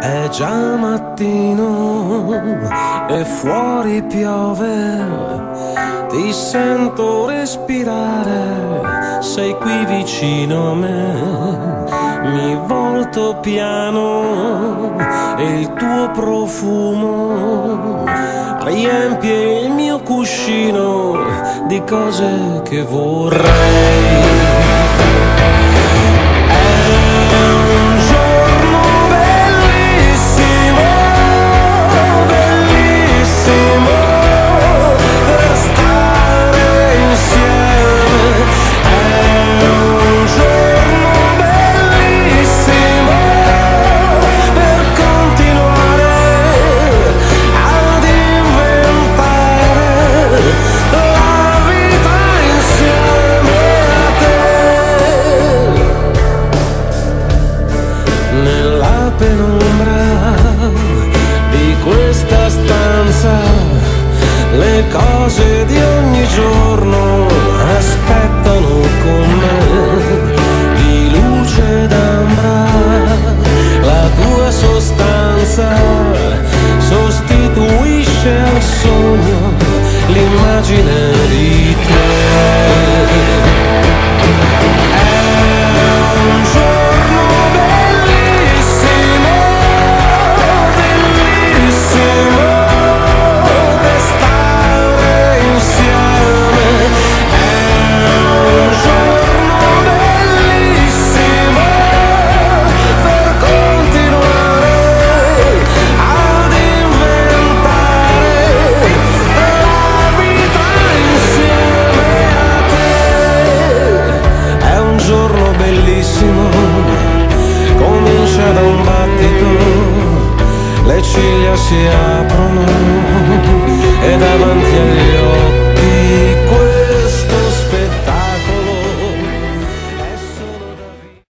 È già mattino e fuori piove, ti sento respirare, sei qui vicino a me, mi volto piano e il tuo profumo riempie il mio cuscino di cose che vorrei. Nella penombra di questa stanza, le cose di ogni giorno aspettano con me. Di luce d'ambra, la tua sostanza sostituisce al sogno l'immagine di te. Comincia da un battito, le ciglia si aprono e davanti agli occhi